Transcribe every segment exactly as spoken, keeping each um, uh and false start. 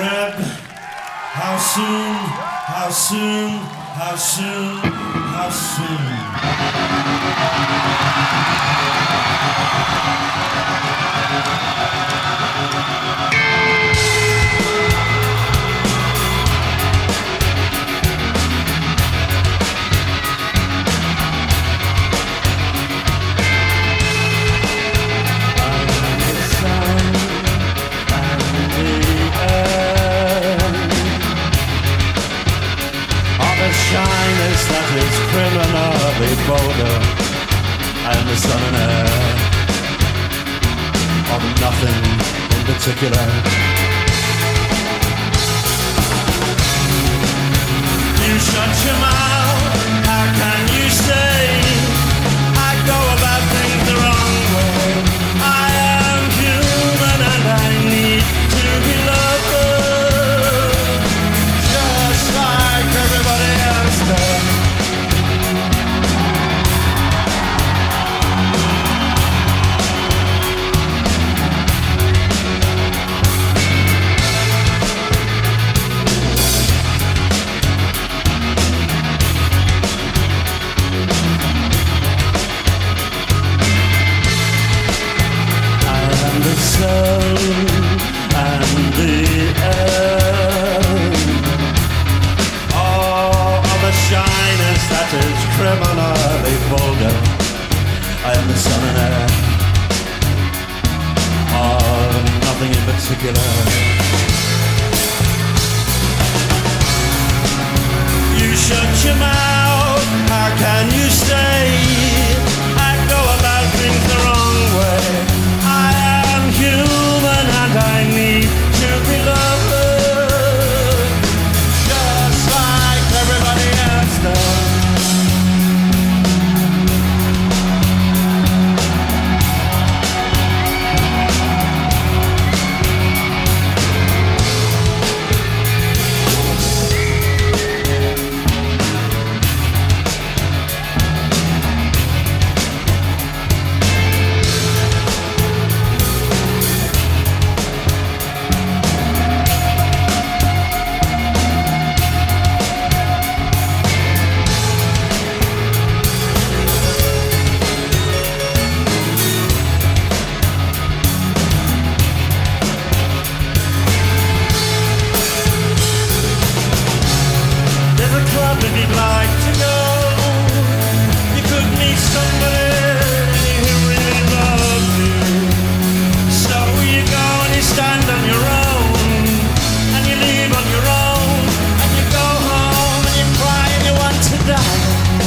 Zagreb. How soon, how soon, how soon, how soon? Shyness that is criminally bolder, and the sun and air of nothing in particular. You shut your mouth, how can you say I go about things the wrong way? I am human and I need to be loved, just like everybody else does. The sun and the air, all of the shyness that is criminally vulgar. I am the sun and air, all of nothing in particular. You shut your mouth, how can you say I go about things the wrong way? I am human and I need to be loved, just like everybody else does. If you'd like to go, you could meet somebody who really loves you. So you go and you stand on your own, and you leave on your own, and you go home and you cry and you want to die.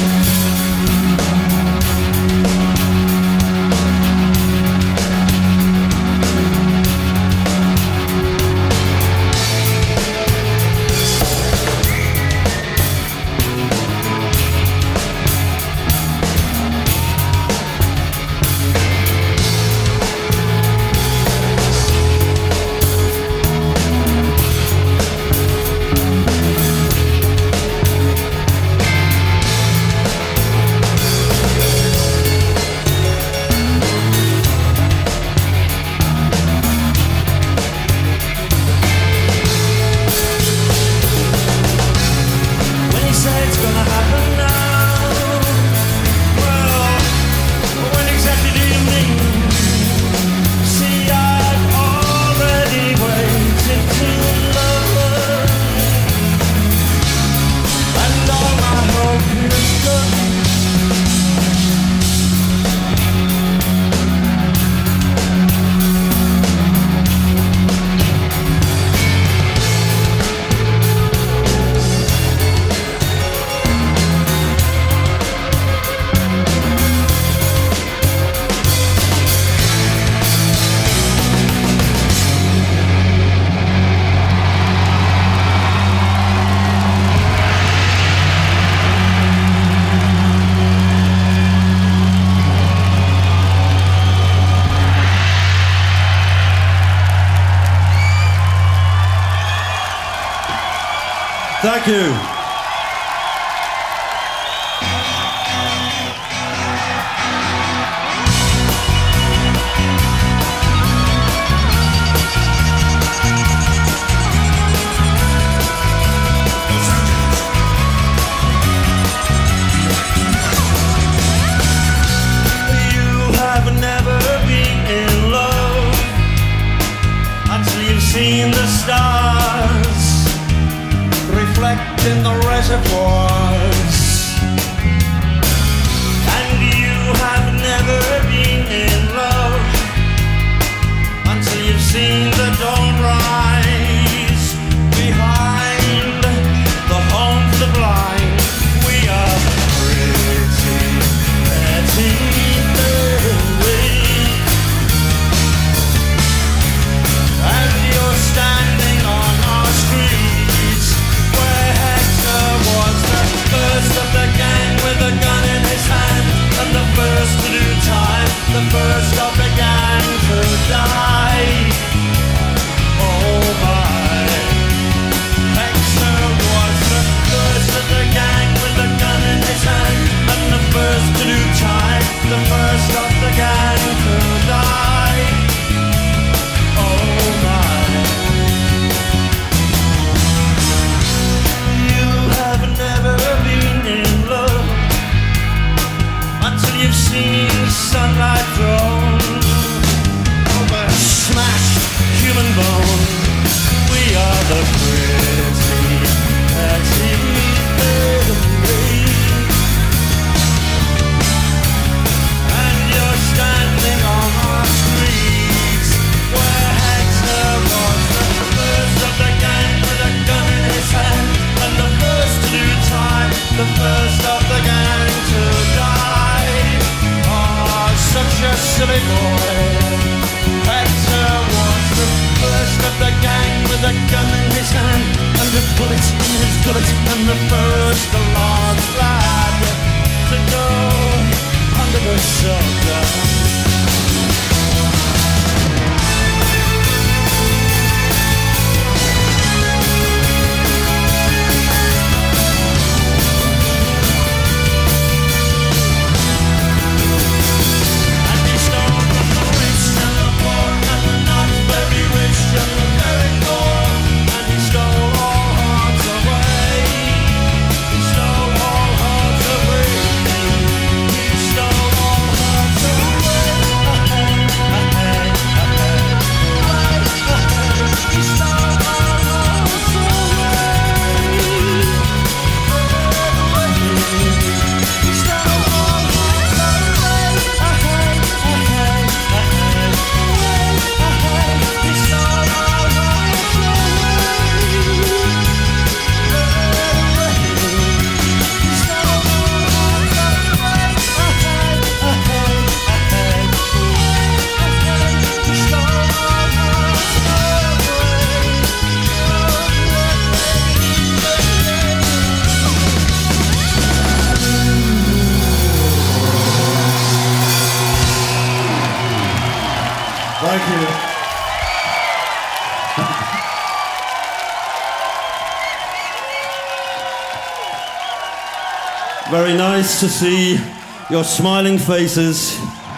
Thank you. sunlight thrown over smashed human bone. We are the pretty, pretty baby. And you're standing on our streets where Hector was the first of the gang with a gun in his hand, and the first to do time, the first of the gang to die. Oh, such a silly boy. Hector was the first of the gang with a gun in his hand, and a bullet in his gullet, and the first, the large lad to go under the shelter. Thank you. Very nice to see your smiling faces,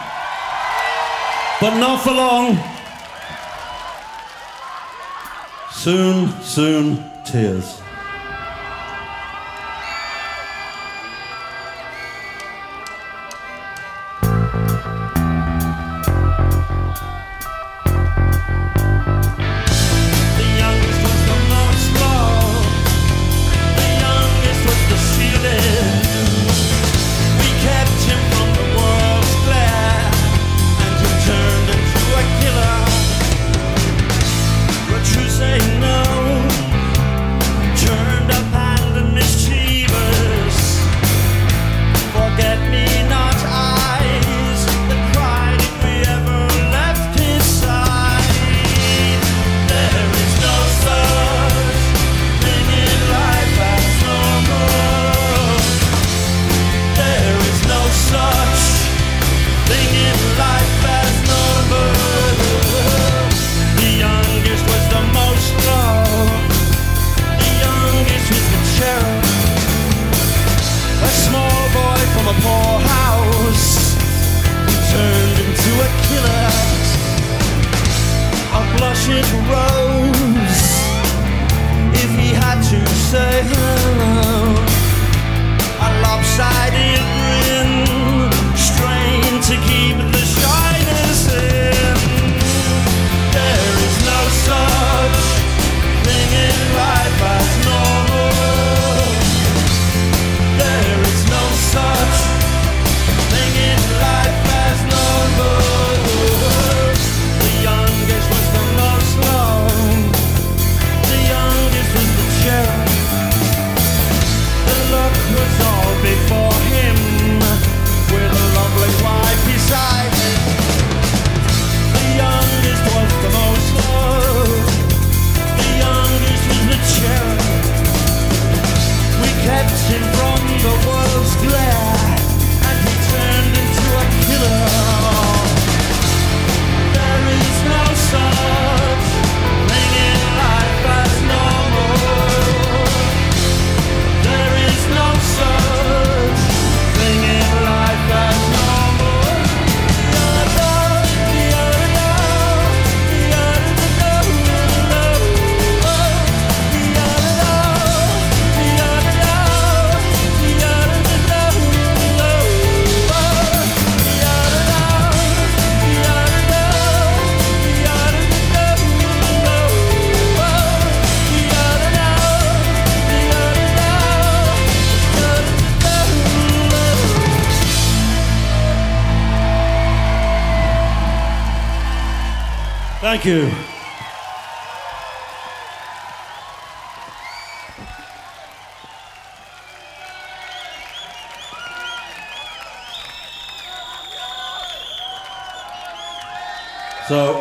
but not for long. Soon, soon, tears. Say no Thank you. So,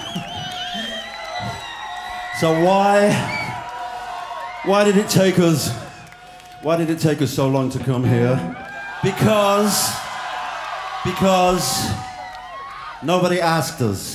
so why, why did it take us, why did it take us so long to come here? Because, because nobody asked us.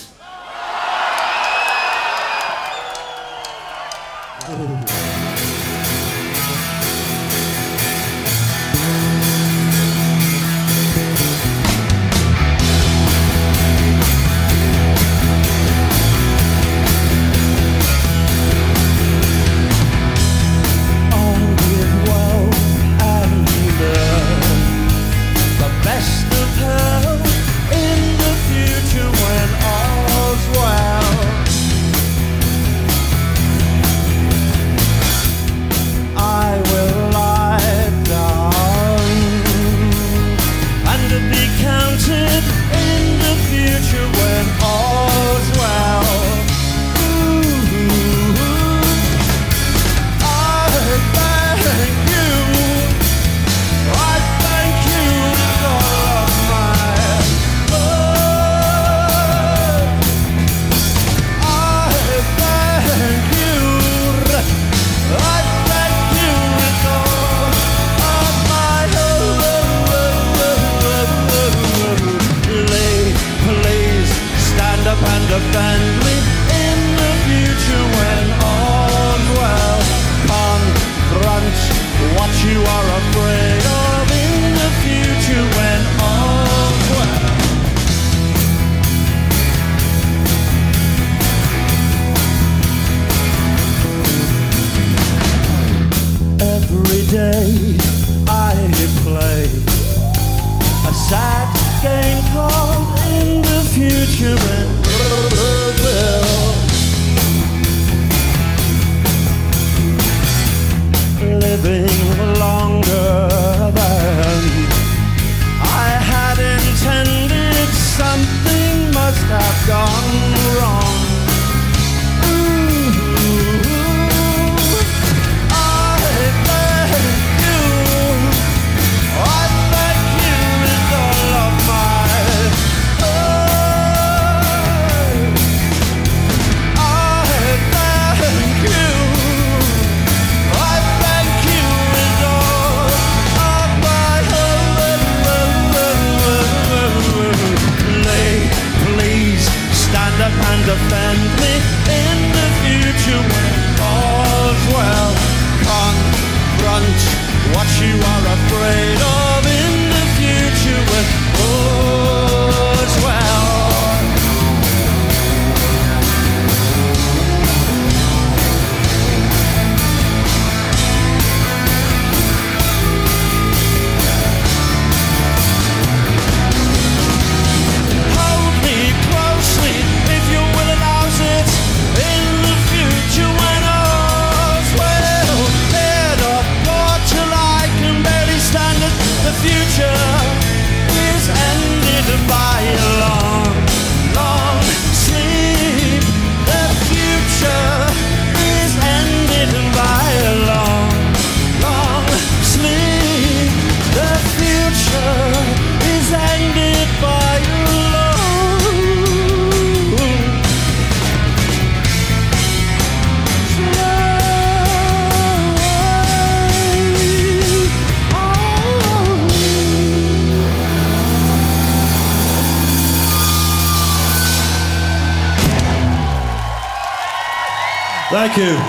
Thank you.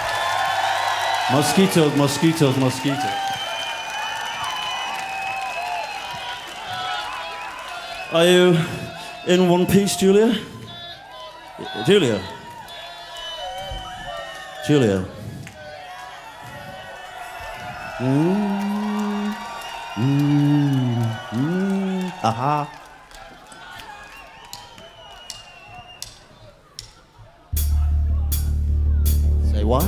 Mosquitoes, mosquitoes, mosquitoes. Are you in one piece, Julia? Julia? Julia? Mm, mm, mm, aha. Say what?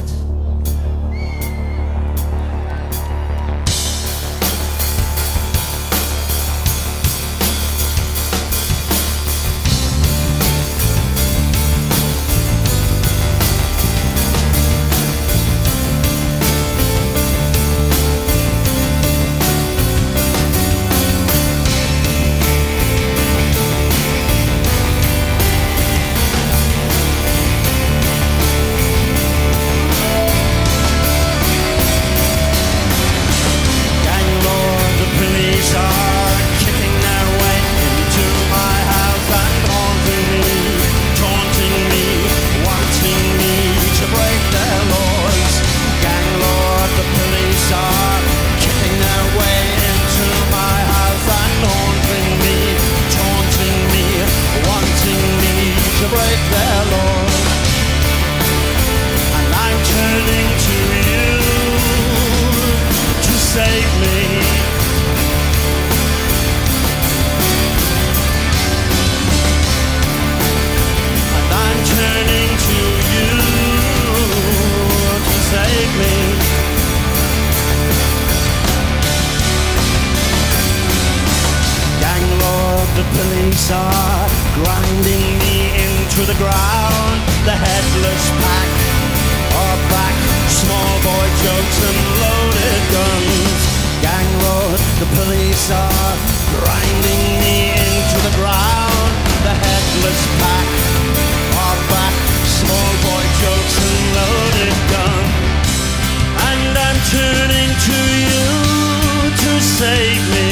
police are grinding me into the ground. The headless pack are back. Small boy jokes and loaded guns. Ganglord, the police are grinding me into the ground. The headless pack are back. Small boy jokes and loaded guns. And I'm turning to you to save me.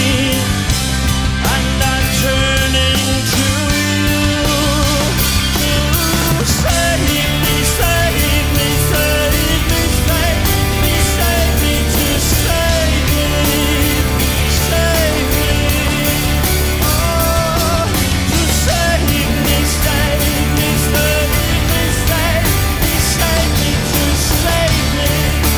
And I'm turning to you to save me, save me, save me, save me, save me, to save me, save me, oh, to save me, save me, save me, save me, save me, to save me.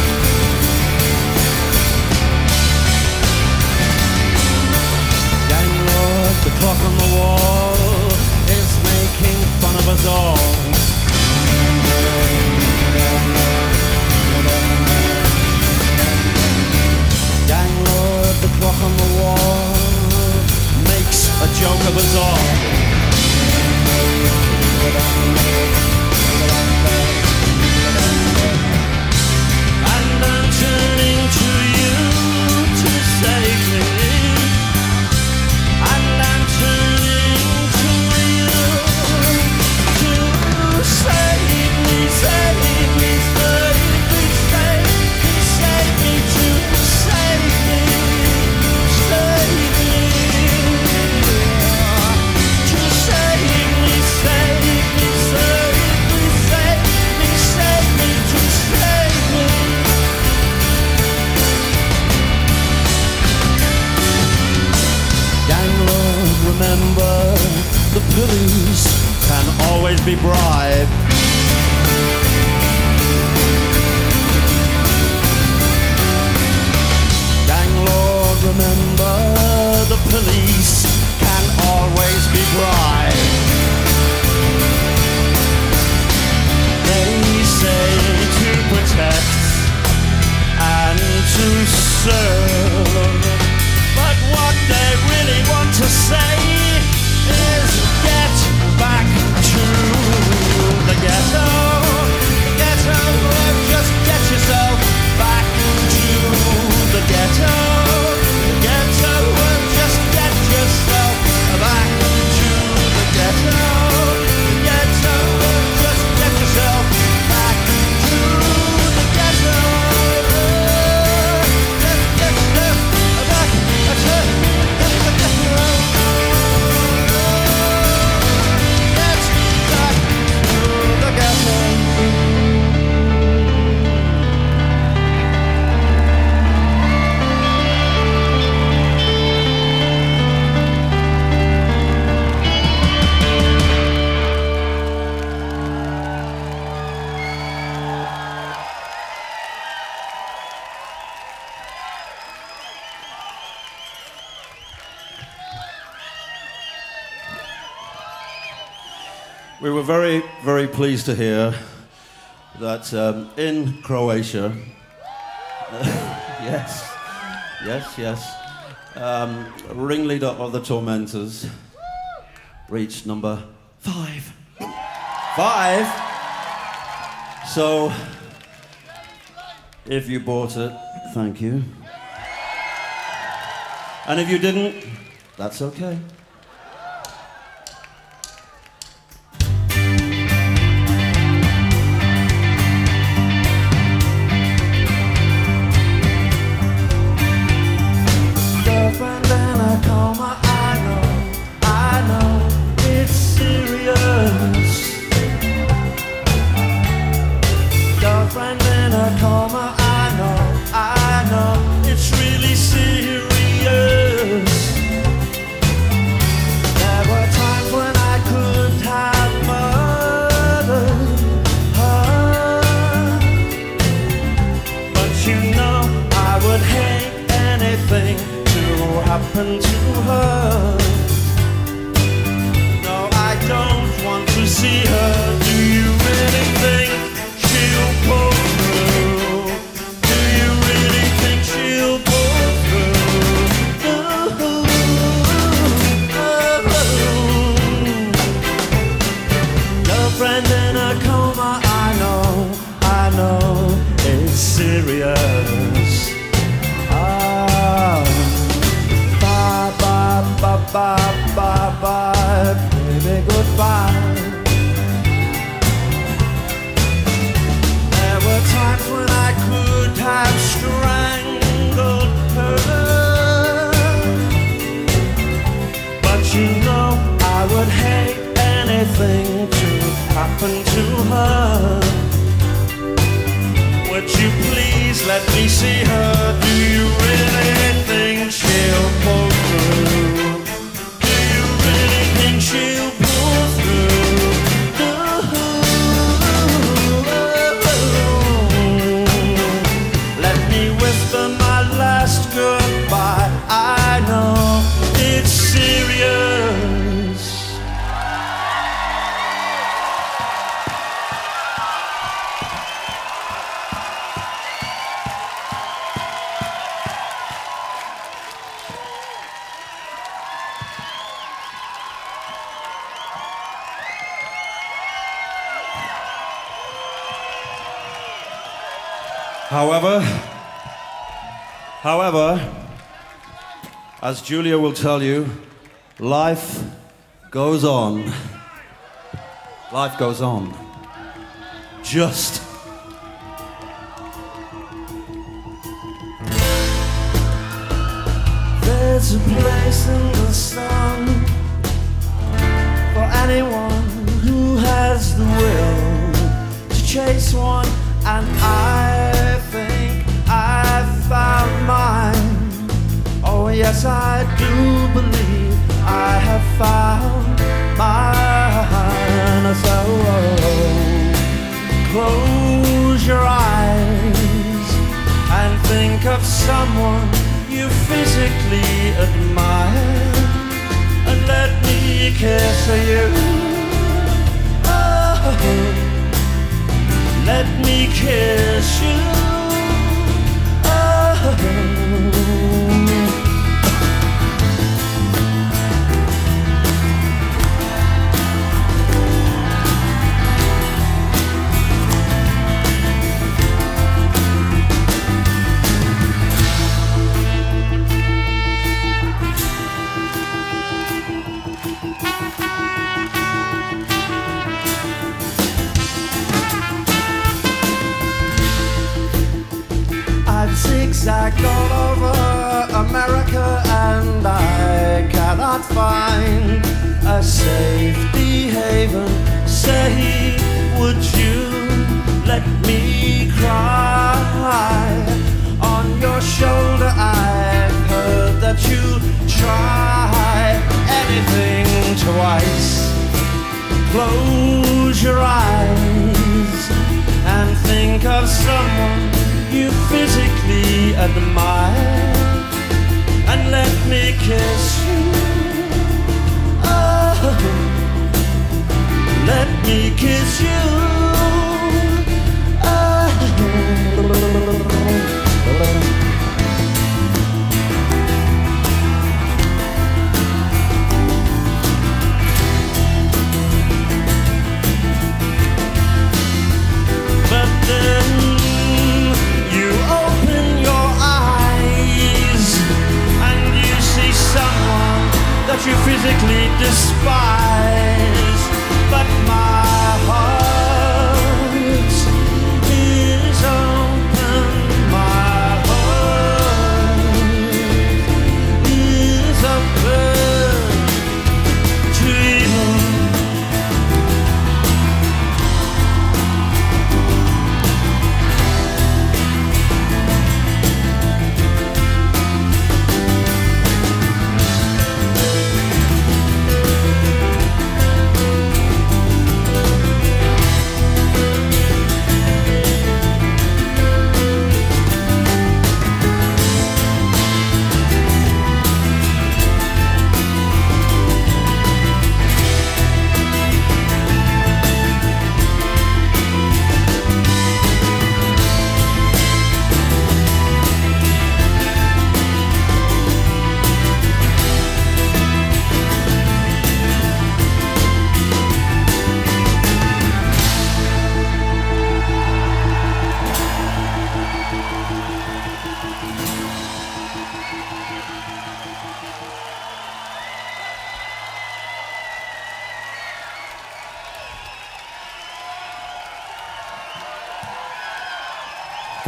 Ganglord, the clock on the wall is making fun of us all. Ganglord, the clock on the wall makes a joke of us all. And I'm turning to you to save me. And I'm turning to you to save me, save me, save me, save me, save me, to save me, save me, to save me, save me, save me, save me, save me, to save me. Ganglord, remember, the police can always be bribed. Ganglord, remember, the police can always be bribed. They say to protect and to serve, but what they really want to say is get back to the ghetto. The ghetto, just get yourself back to the ghetto. The ghetto, just get yourself back to the ghetto. The ghetto, just get yourself back to the ghetto. Just get yourself back to the ghetto. Get back to the ghetto. We were very, very pleased to hear that um, in Croatia, yes, yes, yes, um, ringleader of the Tormentors reached number five. Five? So, if you bought it, thank you. And if you didn't, that's okay. Girlfriend in a coma, I know, I know, it's serious. Girlfriend in a coma, I know, I know, it's really serious. There were times when I could have murdered her, but you know I would hate anything to happen to her. No, I don't want to see her. Do you really think she'll pull through? Do you really think she'll pull through? Oh, oh, oh. serious. Ah, bye, bye, bye, bye, bye, bye, baby, goodbye. There were times when I could have strangled her, but you know I would hate anything to happen to her. Would you please let me see her? Do you really think she'll pull through? Do you really think she'll pull through? No. Let me whisper my last goodbye. I know it's serious. However, however, as Julia will tell you, life goes on. Life goes on. Just. There's a place in the sun for anyone who has the will to chase one, and I think I've found mine. Oh yes, I do believe I have found mine. So close your eyes and think of someone you physically admire, and let me kiss you. Oh, let me kiss you. Oh. Zigzagged all over America, and I cannot find a safety haven. Say, would you let me cry on your shoulder? I've heard that you try anything twice. Close your eyes and think of someone you physically admire, and let me kiss you. Oh, let me kiss you. Oh. But then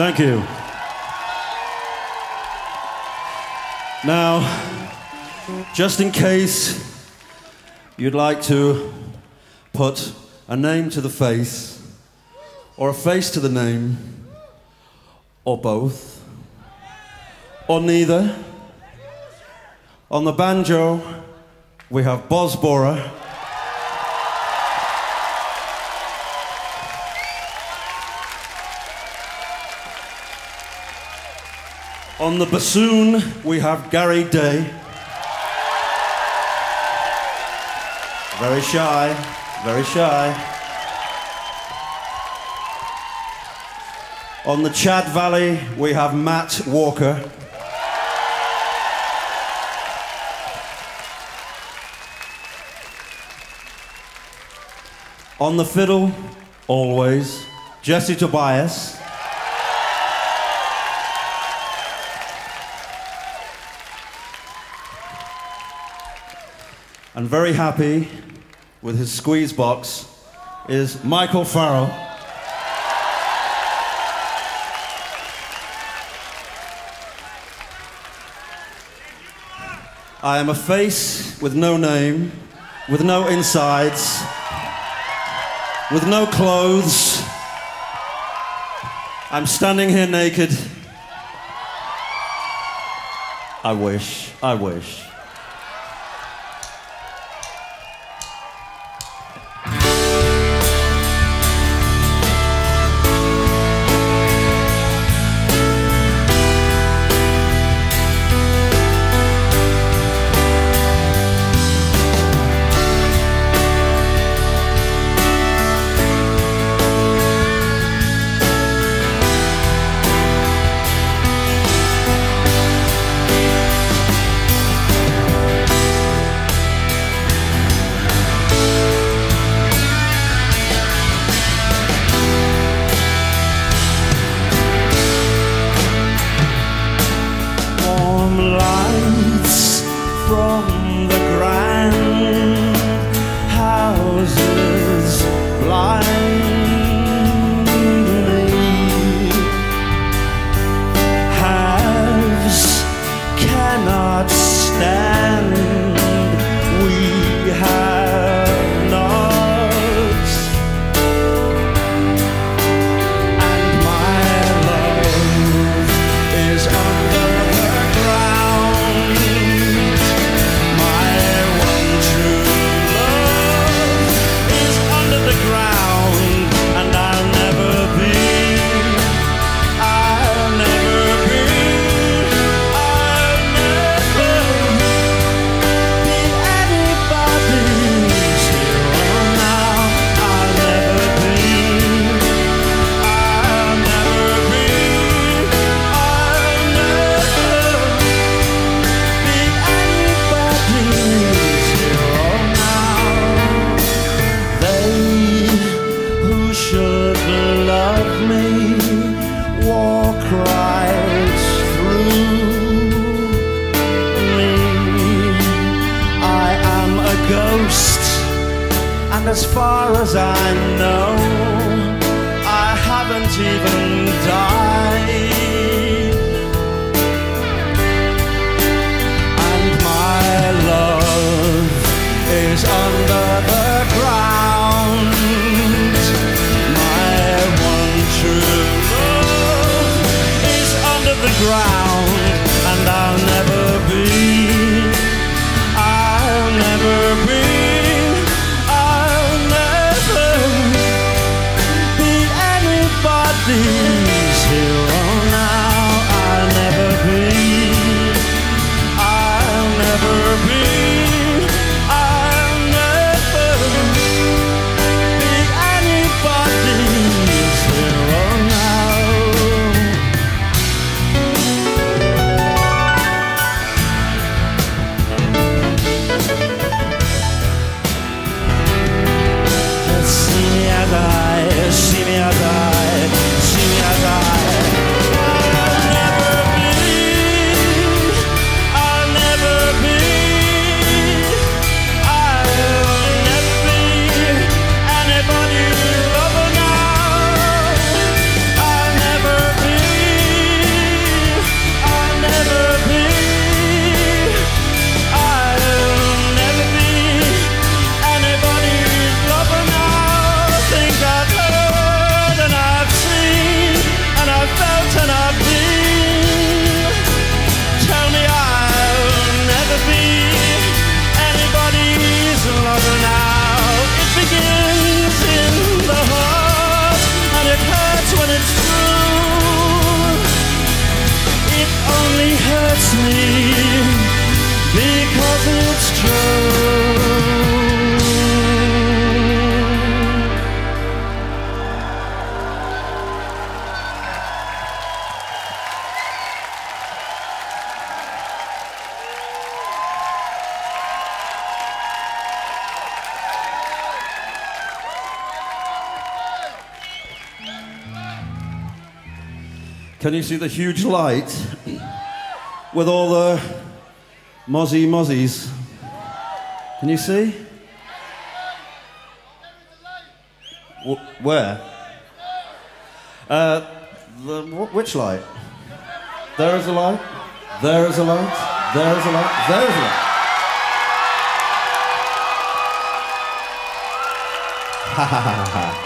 Thank you. Now, just in case you'd like to put a name to the face, or a face to the name, or both, or neither, on the banjo, we have Boz Bora. On the bassoon, we have Gary Day. Very shy, very shy. On the Chad Valley, we have Matt Walker. On the fiddle, always, Jesse Tobias. And very happy with his squeeze box is Michael Farrell. I am a face with no name, with no insides, with no clothes. I'm standing here naked. I wish, I wish. As far as I know, I haven't even died. And my love is under the ground. My one true love is under the ground. And I'll never be, I'll never be These here on now, I'll never be, I'll never be, I'll never be anybody's here on now. hurts me because it's true. Can you see the huge light with all the mozzie mozzies? Can you see? W where? Uh, the, wh which light? There is a light. There is a light. There is a light. There is a light. Ha ha ha ha.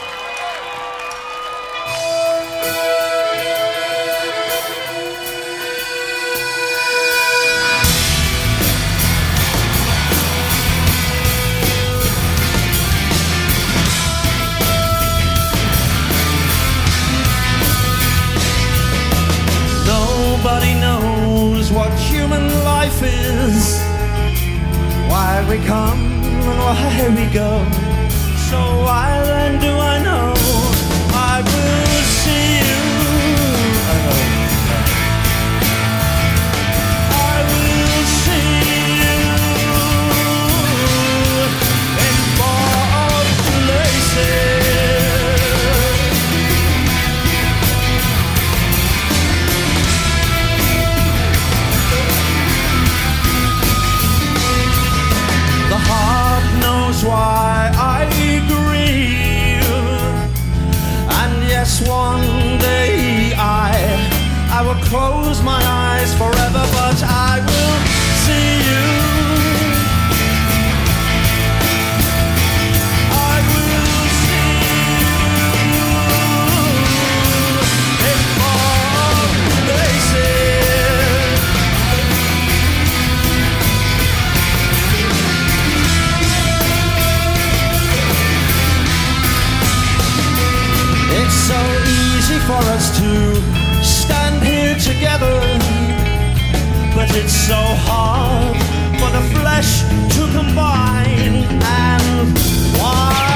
Nobody knows what human life is, why we come and why we go. So why then do I know I will see you? I hope I will see you in far places. The heart knows why I grieve, and yes, one day I I will close my eyes forever, but I will see you. I will see you in far places. It's so easy for us to stand here together, but it's so hard for the flesh to combine. And why?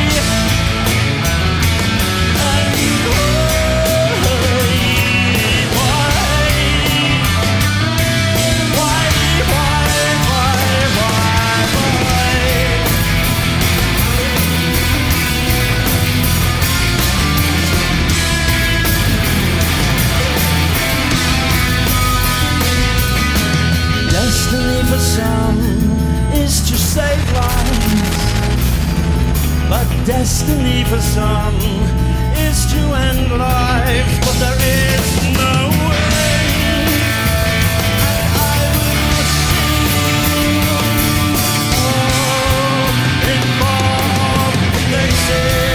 And why? Why? Why? Why? Why? Why? Destiny for some is to save lives, but destiny for some is to end lives. But there is no way. I will see you all in far places.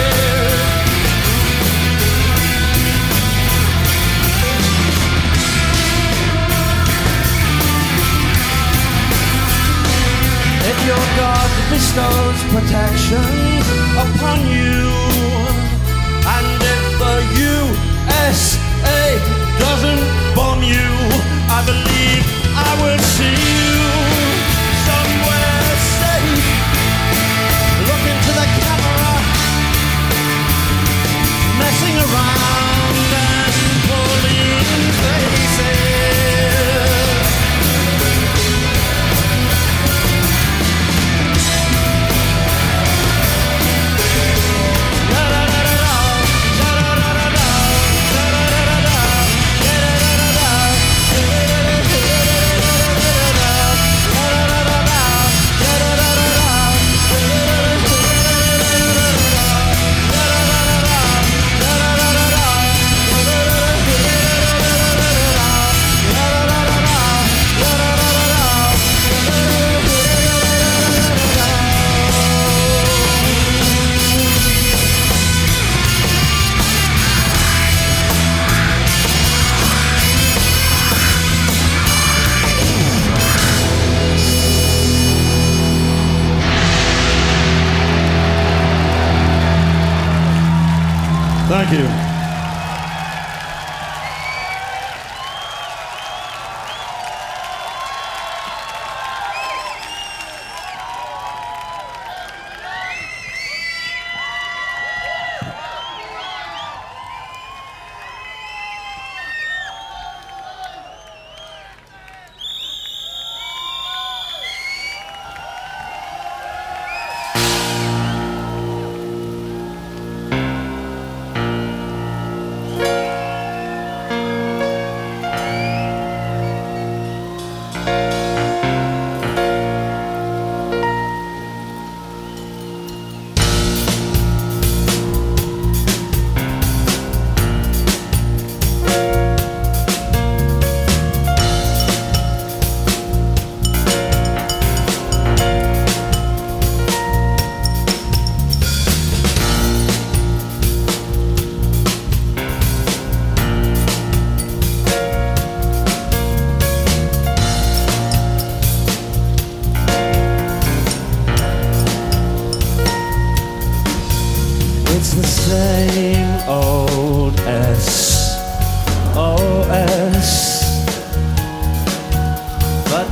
If your God bestows protection upon you, and if the U S A doesn't bomb you, I believe I will see you somewhere safe. Look into the camera, messing around and pulling faces. Thank you.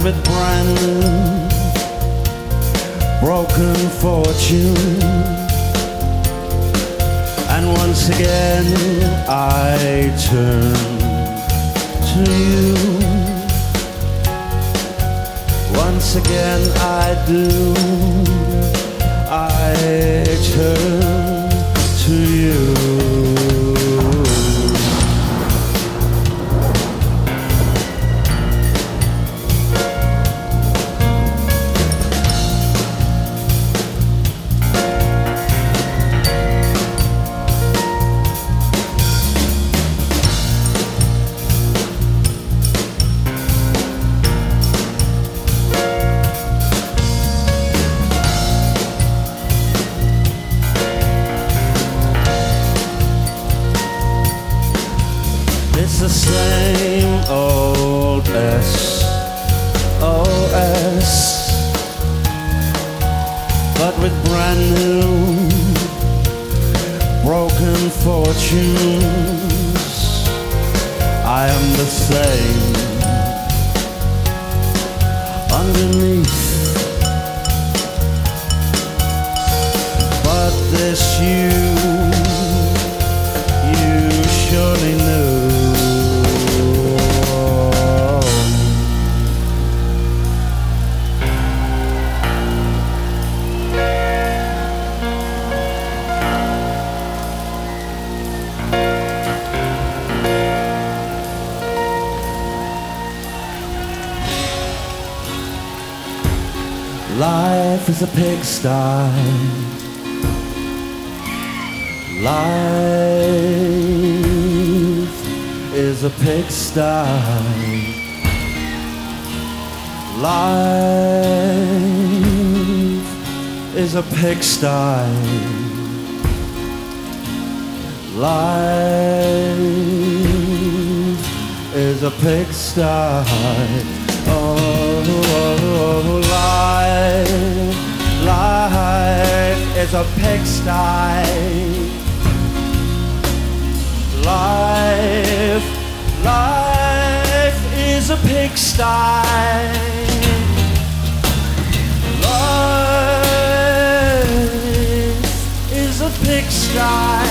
with brand new broken fortune. And once again I turn to you. Once again I do, I turn to you. The same old S O S, but with brand new broken fortunes. I am the same underneath, but this you, you surely knew. Life is a pigsty. Life is a pigsty. Life is a pigsty. Life is a pigsty. Oh, life, life is a pigsty. Life, life is a pigsty. Life is a pigsty.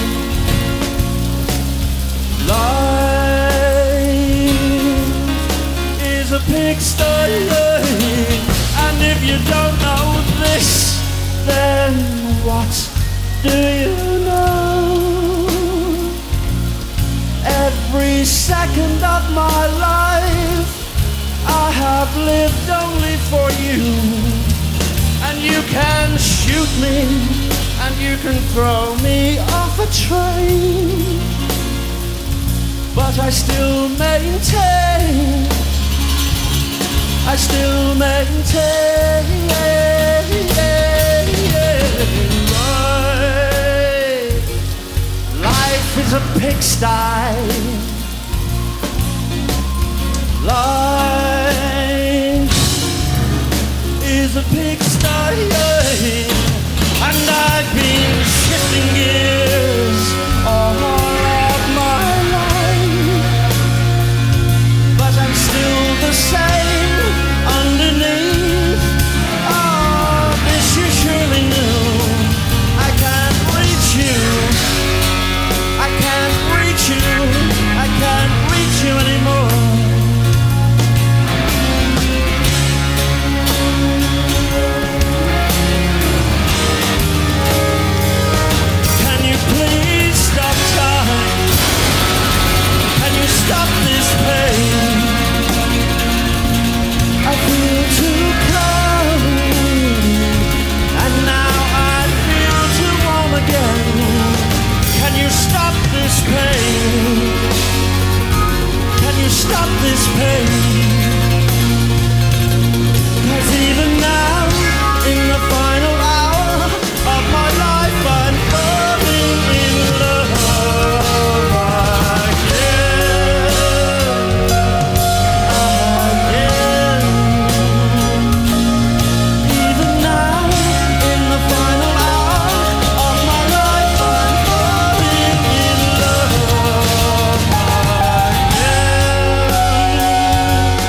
Life is a pigsty. And if you don't know this, then what do you know? Every second of my life I have lived only for you. And you can shoot me, and you can throw me off a train, but I still maintain, I still maintain life is a pigsty. Life is a pigsty. And I've been shifting gears all of my life, but I'm still the same underneath. Oh, this you surely knew. I can't reach you, I can't reach you, I can't reach you anymore. Can you please stop time? Can you stop this pain? I feel too cold, and now I feel too warm again. Can you stop this pain? Can you stop this pain? 'Cause even now, in the final hour of my life, I'm falling in love again, again. Even now, in the final hour of my life, I'm falling in love again.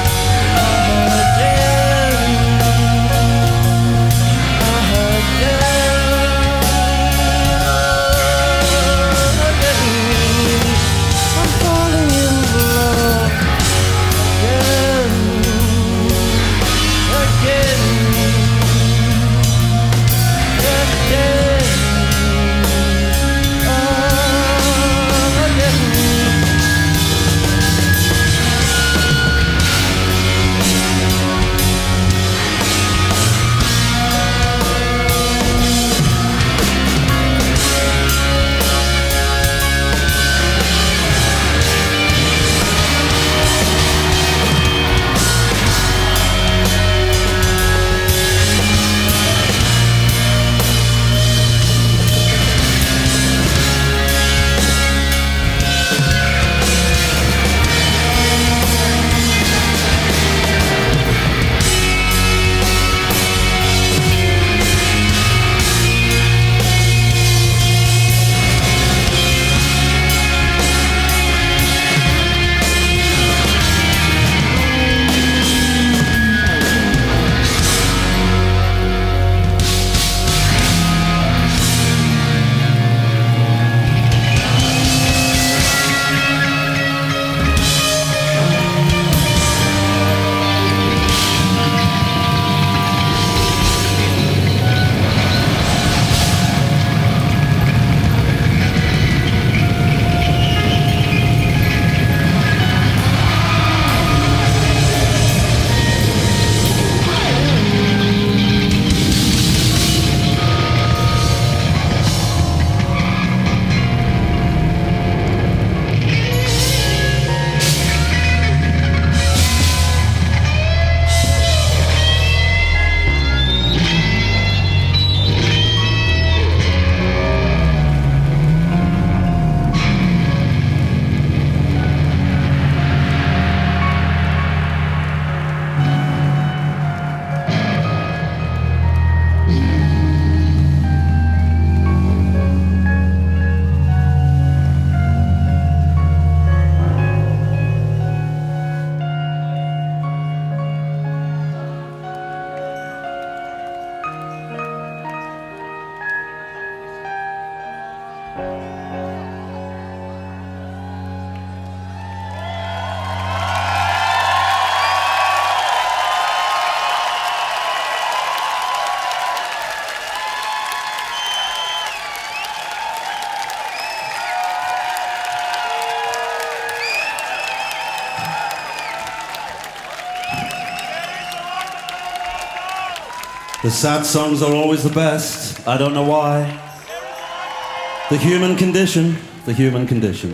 The sad songs are always the best. I don't know why. The human condition, the human condition.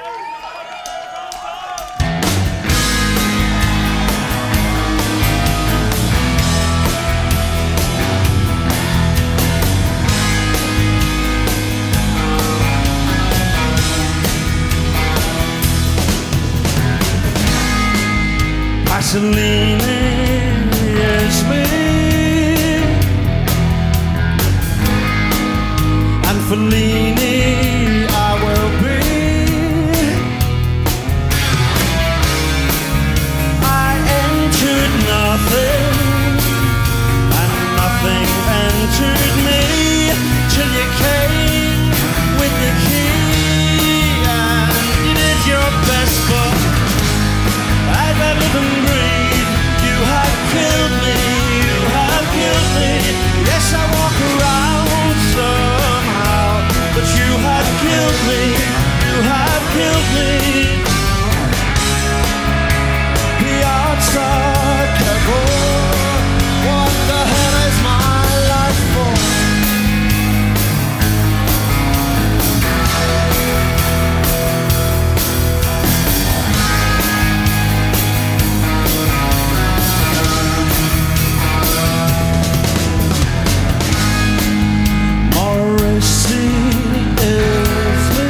Pasolini is me, and Fellini I will be. I entered nothing, and nothing entered me, till you came with the key, and you did your best, but as I live and breathe, you have killed me, you have killed me. Yes, I walk around somehow, but you have killed me, you have killed me. Piazza Cavour, what the hell is my life for? Morrissey is me,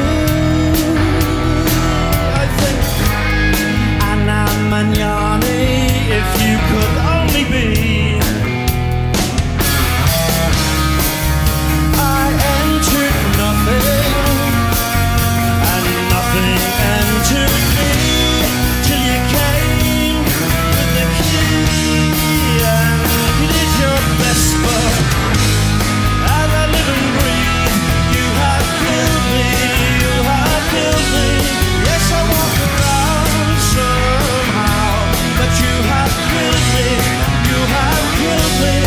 I think. Anna Magnani, if you could only be. I entered nothing, and nothing entered me, till you came with the key, and you did your best, but as I live and breathe, you have killed me, you have killed me. Yes, I walk around somehow, but you have killed me, you have killed me.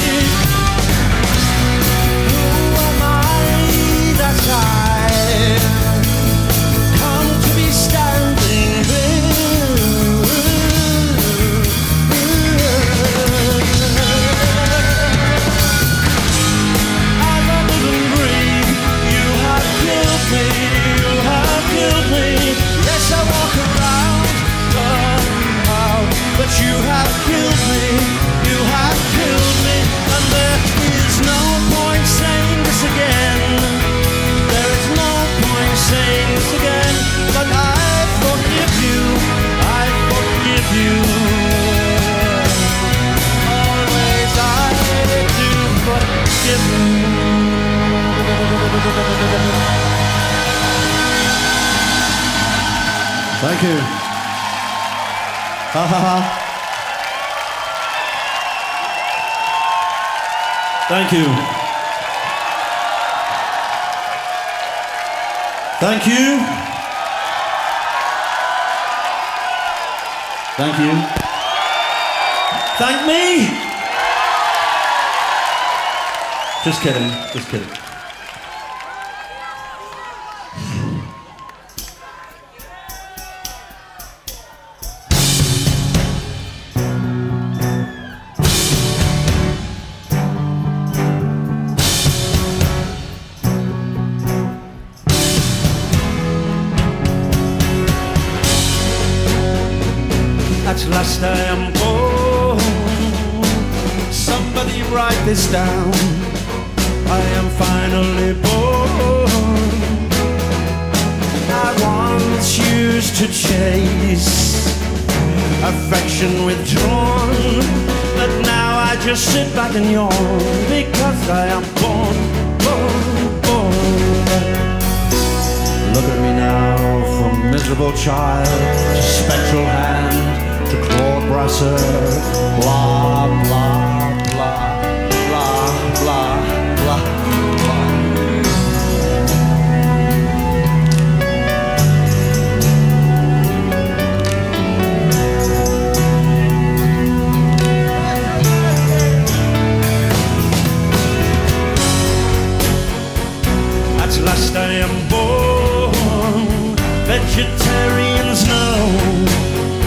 Who am I that I come to be standing here? As I live and breathe, you have killed me, you have killed me. Yes, I walk around somehow, but you have killed me, you have killed me. And there is no point saying this again, there is no point saying this again, but I forgive you, I forgive you. Always I do forgive you. Thank you. Ha ha ha. Thank you. Thank you. Thank you. Thank me. Just kidding. Just kidding. At last I am born. Somebody write this down. I am finally born. I once used to chase affection withdrawn, but now I just sit back and yawn, because I am born, born, born. Look at me now, from miserable child to spectral hand to clawed brasser, blah, blah, blah, blah, blah, blah, blah. At last I am born. Vegetarians know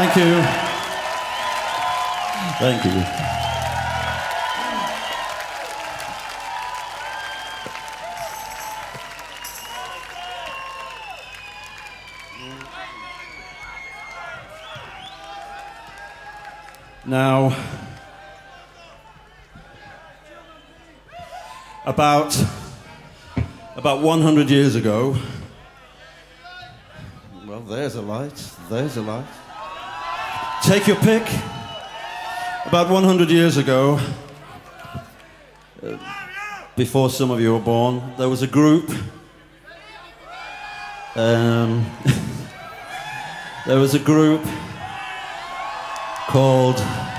Thank you. Thank you. Now, about about one hundred years ago, well, there's a light, there's a light. Take your pick. About one hundred years ago, uh, before some of you were born, there was a group. Um, there was a group called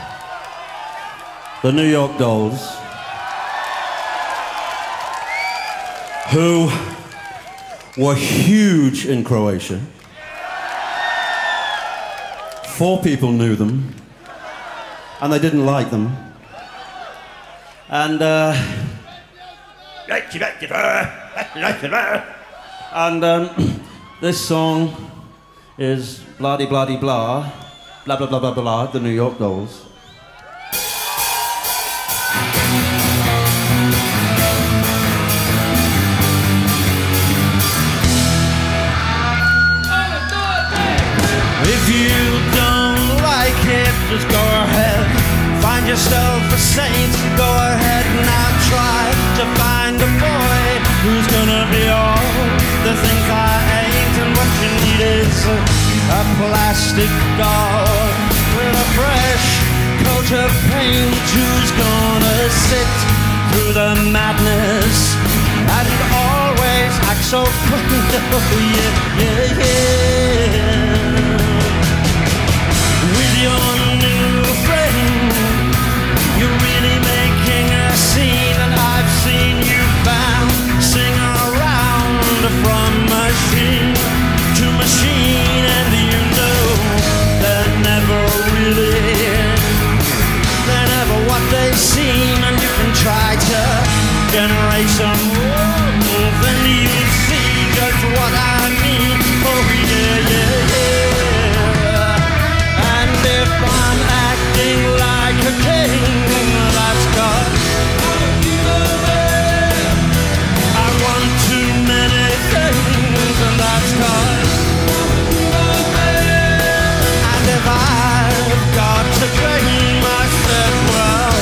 the New York Dolls, who were huge in Croatia. Four people knew them, and they didn't like them. And uh, and um, this song is blah-de blah-de blah, blah blah blah blah blah, the New York Dolls. If you don't like it, just go ahead. Find yourself a saint. Go ahead now, try to find a boy who's gonna be all the things I ain't. And what you need is a, a plastic doll with a fresh coat of paint who's gonna sit through the madness and always act so funny. Oh, yeah, yeah, yeah. With your new friend, you're really making a scene, and I've seen you bouncing around from machine to machine, and you know they're never really, they're never what they seem, and you can try to generate some warmth, and you see just what I mean. Oh yeah, yeah, yeah. And if I'm acting like a king, that's 'cause I want too many things, and that's 'cause and if I've got to claim, I said, well,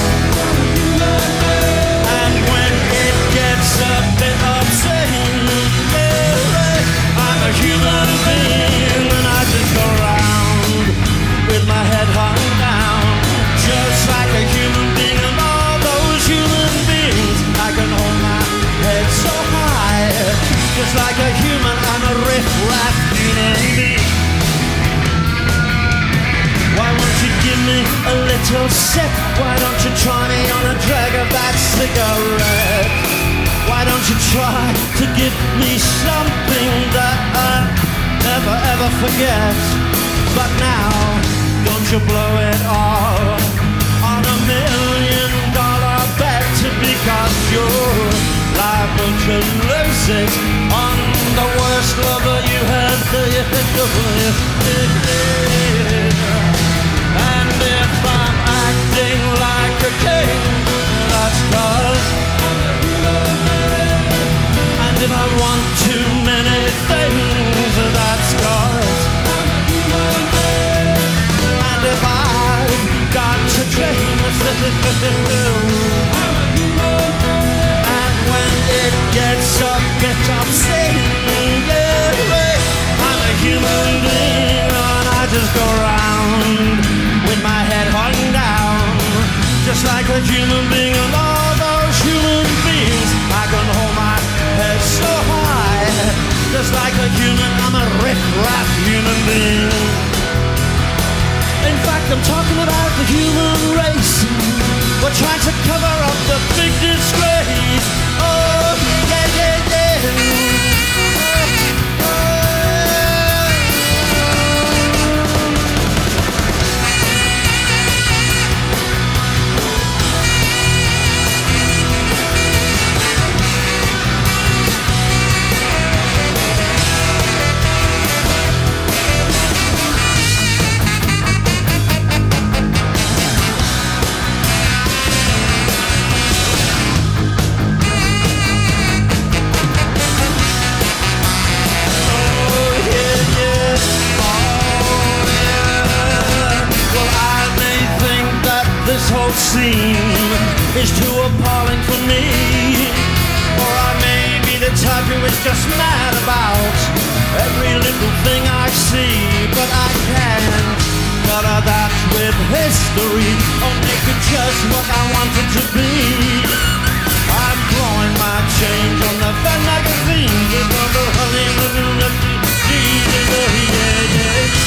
and when it gets a bit obscene, I'm a human being, and I just go around with my head hung down, just like a human being, and all those human beings, I can hold my head so high, just like a human. I'm a riff-raff human being. Why won't you give me a little sip? Why don't you try me on a drag of that cigarette? Why don't you try to give me something that I'll never ever forget? But now, don't you blow it all on a million dollar bet, because you're liable to lose it on the worst lover you had. And if I'm acting like a king, that's 'cause, and if I want too many things, that's 'cause, and if I've got to dream, and when it gets a bit obscene, yeah, I'm a human being, and I just go around with my head hung down, just like a human being, and all those human beings, I can hold my head so high, just like a human. I'm a riff-raff human being. In fact, I'm talking about the human race. We're trying to seem is too appalling for me. Or I may be the type who is just mad about every little thing I see, but I can't color that with history or make it just what I want it to be. I'm drawing my change on the fan magazines and on the honey and the yeah, yeah,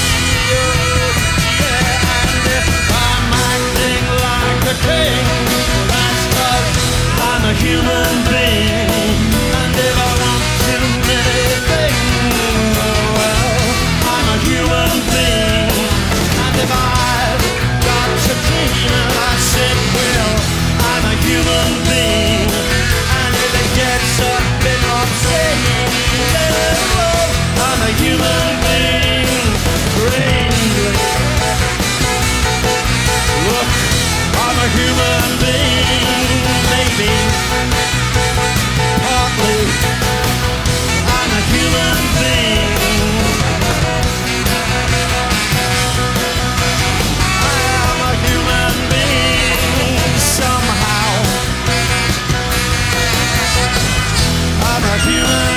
yeah. And if I'm acting like a king, that's 'cause I'm a human being. And if I want too many things, well, I'm a human being. And if I've got to dream and I said, well, I'm a human being. And if it gets a bit obscene, well, I'm a human being. Strangely, look, I'm a human being. Maybe, partly, I'm a human being. I'm a human being somehow. I'm a human.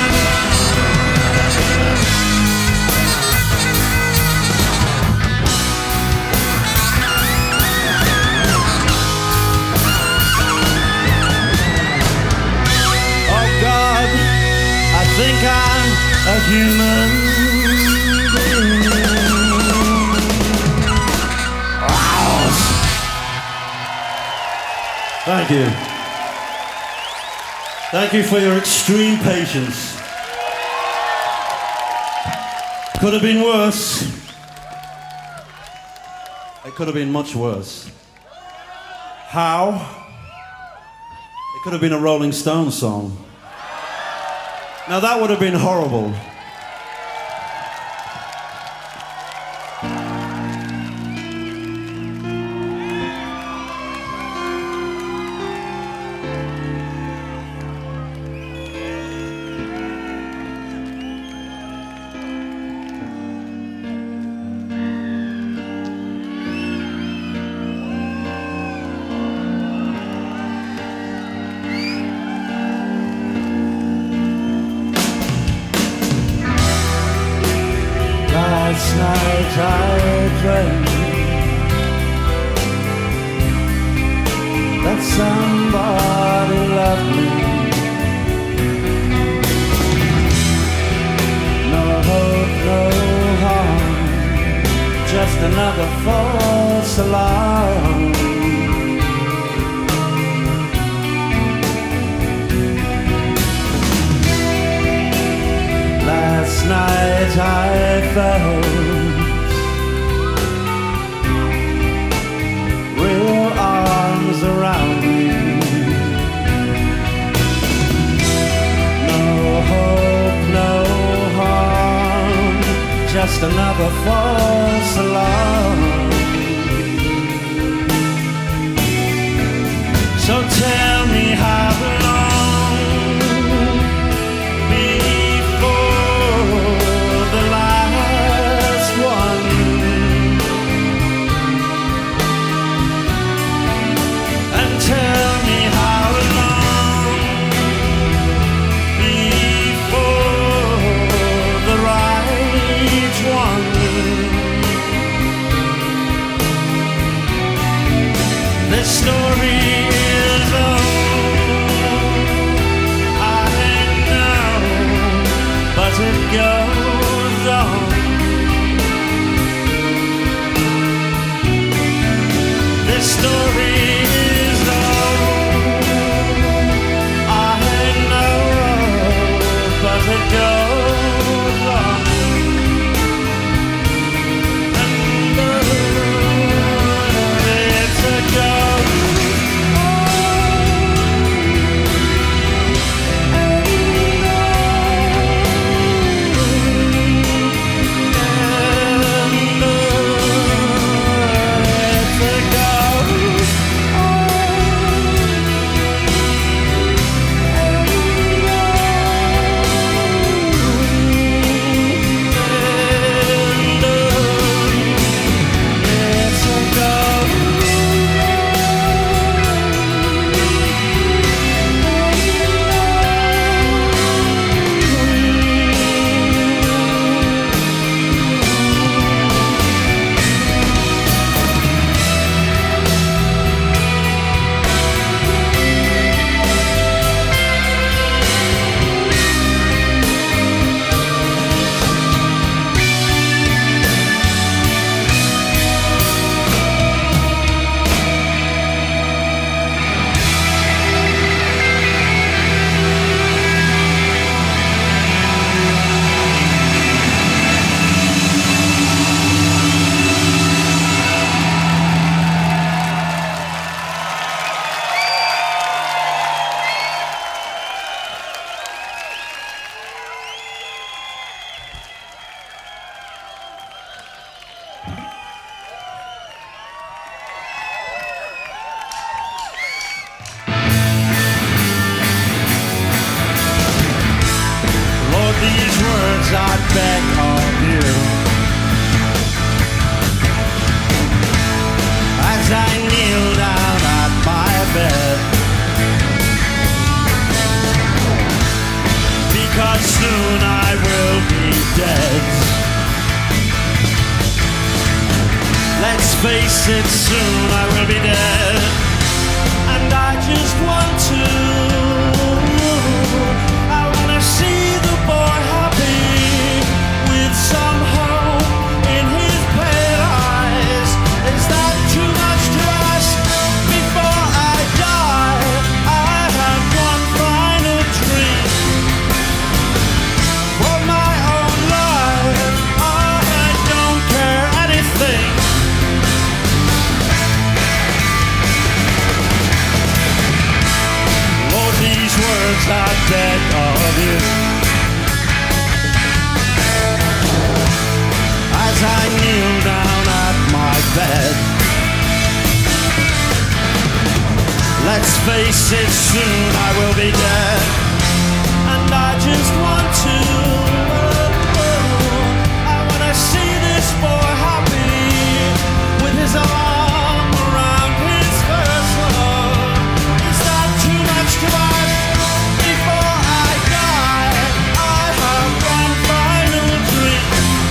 Oh God, I think I'm a human being. Wow. Thank you. Thank you for your extreme patience. Could have been worse. It could have been much worse. How? It could have been a Rolling Stones song. Now that would have been horrible. Last night I dreamt that somebody loved me. No hope, no harm, just another false alarm. Last night I felt real arms around me. No hope, no harm, just another false alarm. So tell me how long before the last one. And tell me how long before the right one. This story is old, I know, but it goes on. This story is old, I know, but it goes on. And uh, it's a ghost. these words I beg of you. As I kneel down at my bed, because soon I will be dead. Let's face it, soon I will be dead. And I just want to, I want to see the boy happy, with some hope in his pale eyes. Is that too much to ask? Before I die, I have one final dream for my own life. I don't care anything. Lord, these words I beg of you. As I kneel down at my bed, let's face it, soon I will be dead. And I just want to, I want to see this boy happy, with his arm around his first love. Is that too much to ask? Before I die, I have one final dream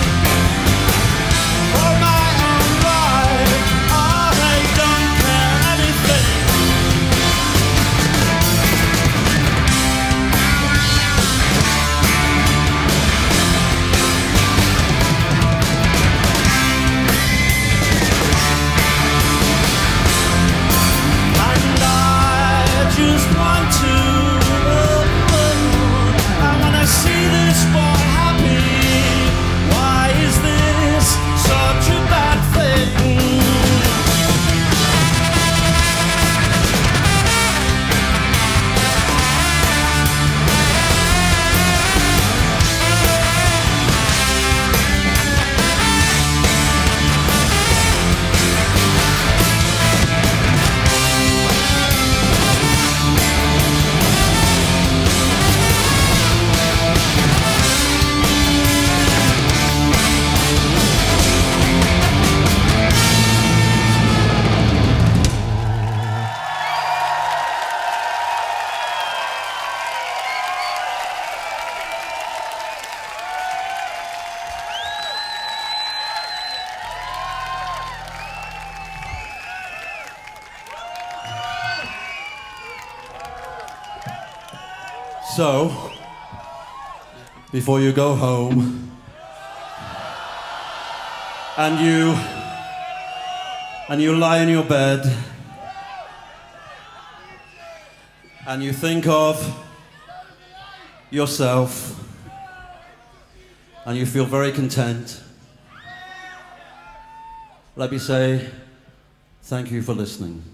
for my own life. I don't care anything. And I just want to, I want to see this boy happy. Why is this such a bad thing? So, before you go home, and you, and you lie in your bed, and you think of yourself, and you feel very content, let me say thank you for listening.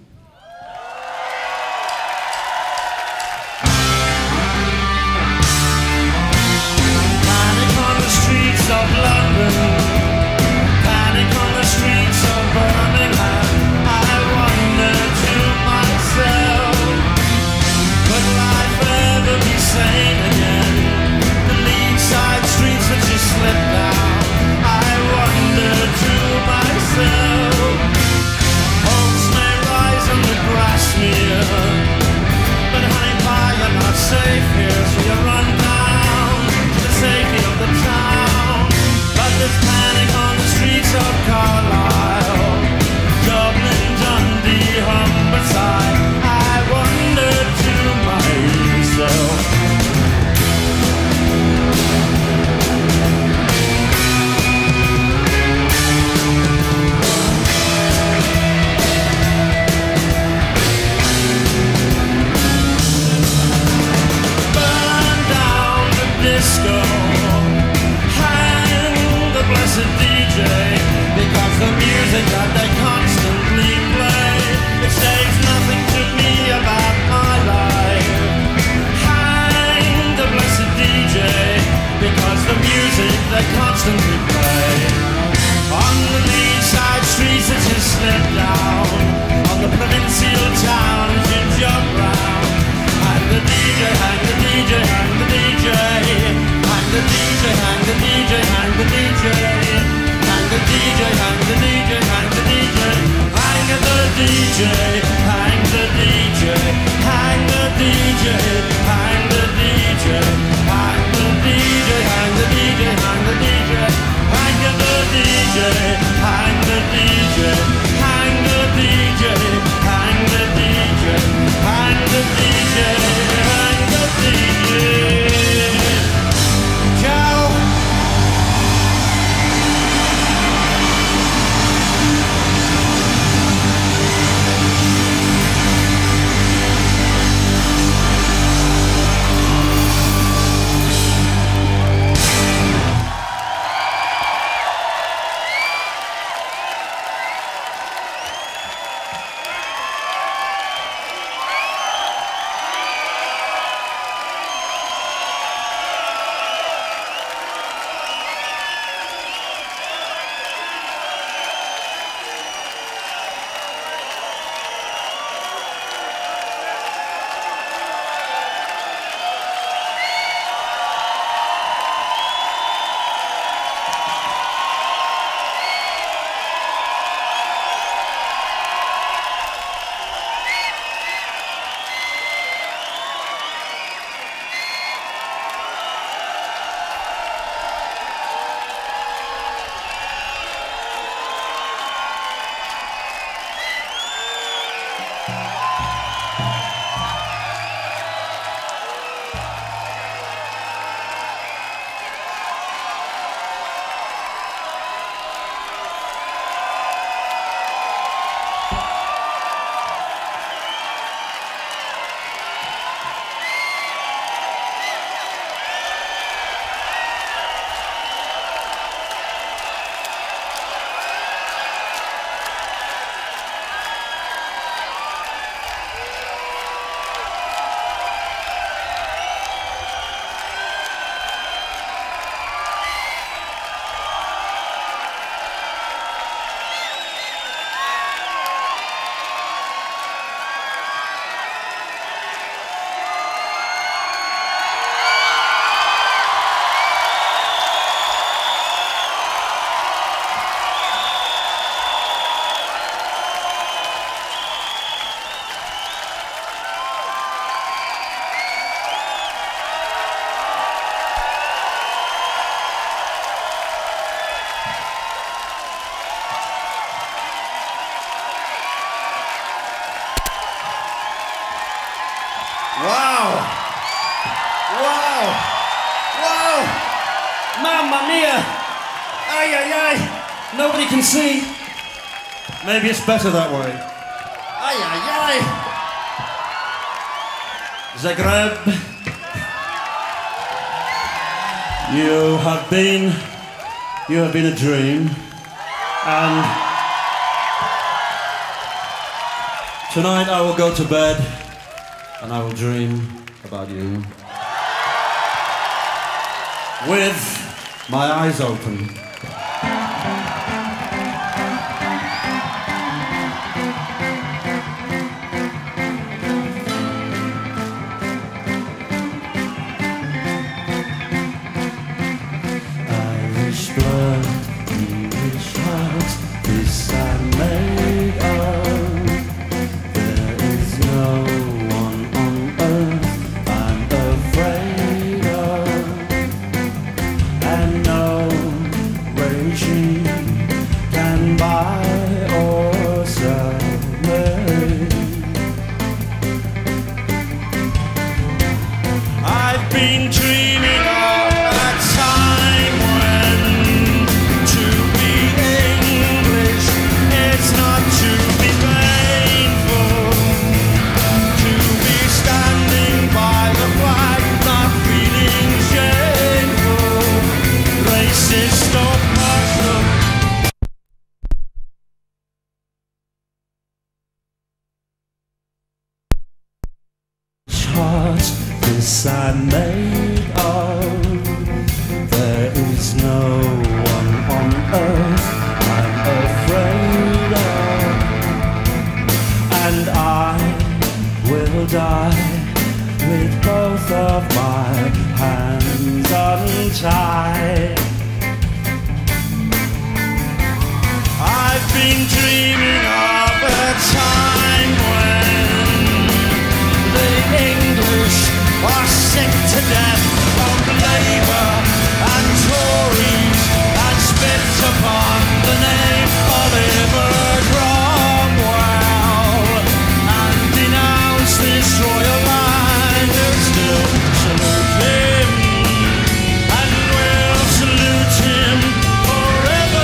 Panic on the streets of London, panic on the streets of Birmingham. I wonder to myself, could life ever be sane again? The Leadside streets that you slip down, I wonder to myself. Hopes may rise Wow! Wow! Mamma mia! Ay, ay, ay! Nobody can see. Maybe it's better that way. Ay, ay, ay! Zagreb. You have been, you have been a dream. And tonight I will go to bed and I will dream about you. With my eyes open. Irish blood, English heart, this I'm made of. There is no one on earth I'm afraid of. And no regime can buy or sell me. I've been dreaming of a time when to be English, it's not to be painful, to be standing by the flag, not feeling shameful, racist or partial. Heart, this I'm made of. There is no one on earth I'm afraid of. And I will die with both of my hands untied. I've been dreaming of a time when the English are sick to death of Labour and Tories and spit upon the name Oliver Cromwell and denounce this royal line and still salute him and will salute him forever.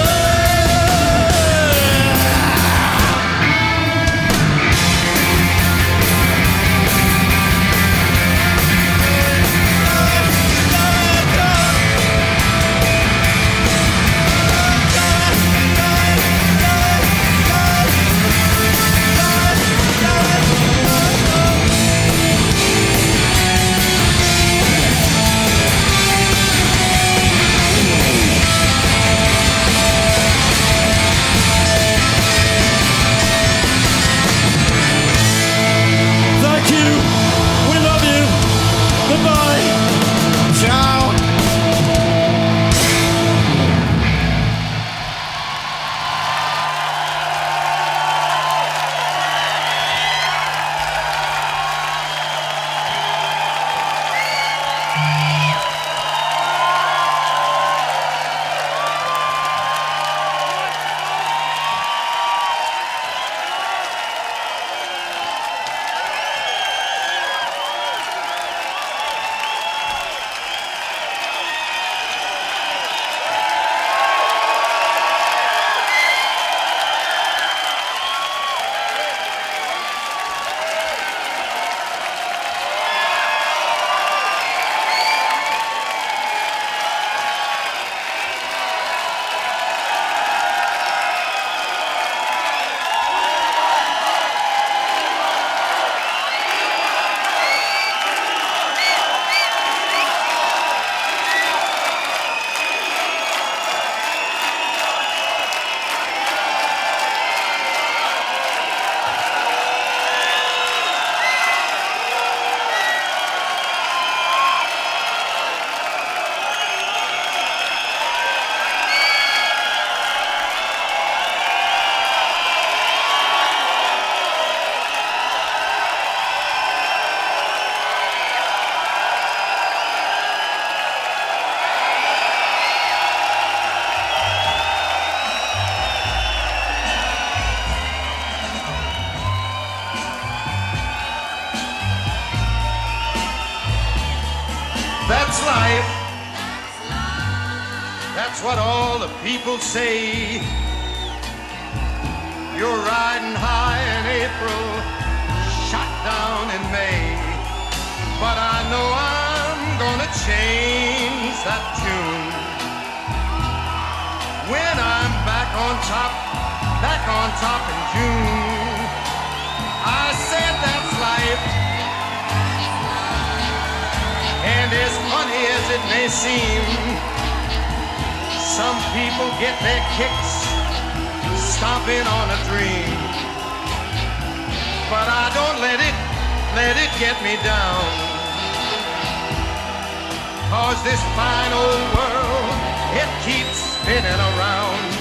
That's life. That's what all the people say. You're riding high in April, shot down in May. But I know I'm gonna change that tune when I'm back on top, back on top in June. I said that's life. And as funny as it may seem, some people get their kicks stomping on a dream. But I don't let it, let it get me down. 'Cause this fine old world, it keeps spinning around.